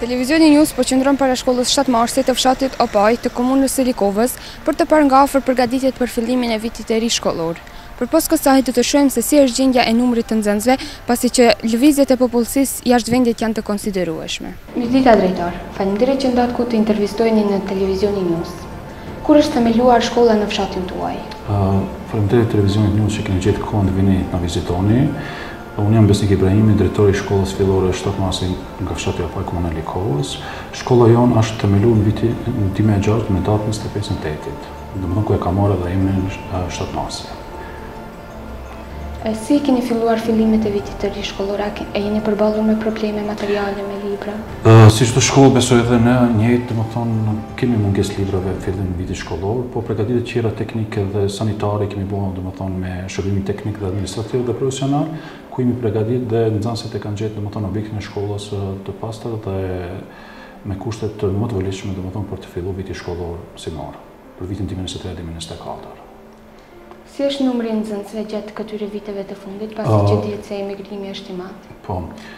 Televizioni News po qëndron para shkollës 7 Marsit të fshatit Opaj të komunës së Likovës për të parë nga afër përgatitjet për fillimin e vitit të ri shkollor. Përpos kësaj do të shohim se si është gjendja e numrit të nxënësve, pasi që lëvizjet e popullsisë jashtë vendit janë të konsiderueshme. Mirëdita drejtor, faleminderit që ndat ku të intervistojeni në Televizioni News. Kur është themeluar shkolla në fshatin tuaj? Faleminderit Televizionit News që keni gjetë kohën të vini na vizitoni. Unë jam Besnik Ibrahimi, drejtori i shkollës fillore 7 Marsi nga fshati Opaj, komuna e Likovës. Shkolla jonë është themeluar në vitin 2006 me datën 25/8. Domethënë ku e ka marrë edhe emrin 7 Marsi. Si keni filluar fillimet e vitit të ri shkollor? E jeni përballur me probleme materiale, me libra? Si çdo shkollë besoj edhe ne njëjtë, domethënë kemi mungesë librave në fillim të vitit shkollor, po përgatitjet tjera teknike dhe sanitare kemi bërë domethënë me shërbimin teknik dhe administrativ dhe profesional, ku jemi përgatitur dhe nxënësit e kanë gjetur domethënë objektin e shkollës të pastër dhe me kushtet më të vështirë domethënë për të filluar viti shkollor si marr, për vitin 2023-2024. Si është numri i nxënësve gjatë këtyre viteve të fundit, pasi që dihet se emigrimi është i madh? Po.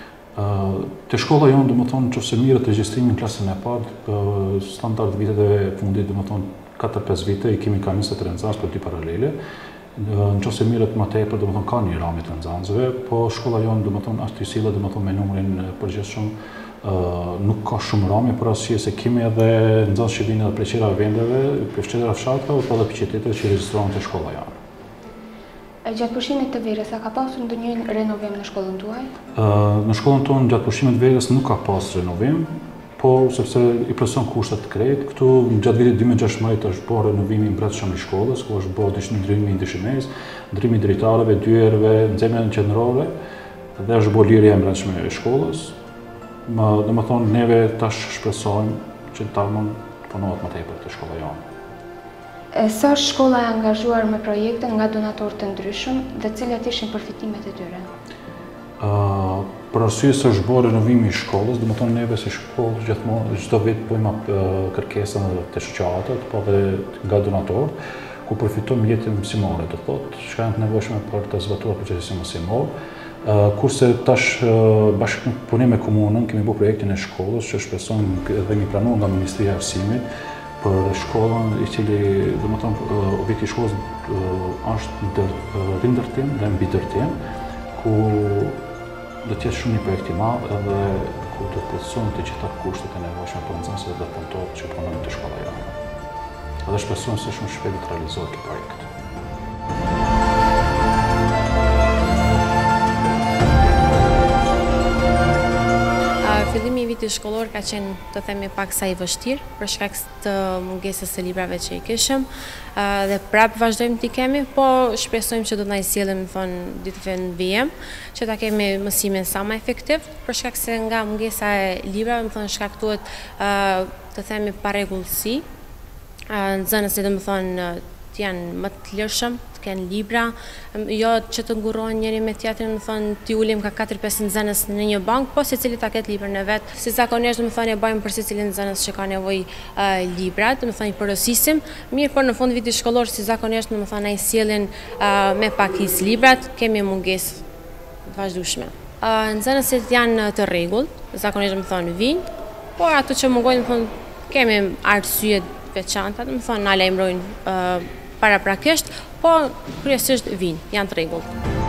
Te shkolla jonë, domethënë, nëse mirët regjistrimin në klasën e parë, standard viteve e fundit, domethënë 4-5 vite, i kemi ka 23 nxënës për 2 paralele. Nëse mirët më tepër, domethënë ka një ramje të nxënësve, po shkolla jonë, domethënë, është i sillet domethënë me numrin përgjithshëm. Nuk ka shumë ramje për arsye se kemi edhe nxënës që vinë edhe prej qira vendeve, prej fshateve fshatëve, po edhe prej qyteteve që regjistrohen te shkolla jonë. Gjatë pushimit të verës, a ka pasur ndonjë renovim në shkollën tuaj? Në shkollën tonë gjatë pushimit të verës nuk ka pasur renovim, po sepse i plotson kushtet të krejt. Këtu gjatë vitit 2016 është bërë renovimi i brendshëm i shkollës, ku është bërë ndryrimi i ndryshimës, ndryrimi i drejtarëve, dyerëve, nxemën qendrore dhe është bërë lirja e brendshme e shkollës. Domethënë neve tash shpresojmë që ta punohet më tepër te shkolla jonë. Sa është shkolla e angazhuar me projekte nga donatorë të ndryshëm dhe cilat ishin përfitimet e tyre? Për arsye se është bërë renovimi i shkollës, domethënë neve si shkollë gjithmonë çdo vit bëjmë kërkesa të shoqatave, po edhe nga donatorët, ku përfitojmë jetën mësimore, do thotë, që janë të nevojshme për të zbatuar procesin mësimor. Kurse tash bashkë punim me komunën kemi bërë projektin e shkollës që shpresojmë dhe mi planuar nga Ministria e Arsimit për shkollën i cili domethënë objekti i shkollës është në rindërtim dhe mbi ndërtim, ku do të jetë shumë një projekt i madh edhe ku do të plotësohen të gjitha kushtet e nevojshme për nxënësit dhe punëtorët që punojnë te shkolla jonë. Edhe shpresojmë se shumë shpejt të realizohet ky projekt. Fillimi i vitit shkollor ka qenë, të themi, pak sa i vështirë për shkak të mungesës së librave që i kishëm dhe prapë vazhdojmë t'i kemi, po shpresojmë që do të na i sjellim ditëve në vijim, që ta kemi mësimin sa më efektiv, për shkak se nga mungesa e librave, shkaktohet, të themi, parregullsi. Nxënësit domethënë janë më të lirshëm, të kenë libra, jo që të ngurohen njëri me tjetrin, domethënë ti ulim ka 4-5 nxënës në një bank, po secili ta ketë librin e vet. Si zakonisht domethënë e bëjmë për secilin nxënës që ka nevojë libra, domethënë i porosisim. Mirë, por në fund vitit shkollor si zakonisht domethënë ai sjellin me pakisë librat, kemi mungesë vazhdueshme. Nxënësit janë të rregullt, zakonisht domethënë vijnë, por ato që mungojnë domethënë kemi arsye të veçanta, domethënë na lajmërojnë paraprakisht, po kryesisht vijnë, janë të rregullt.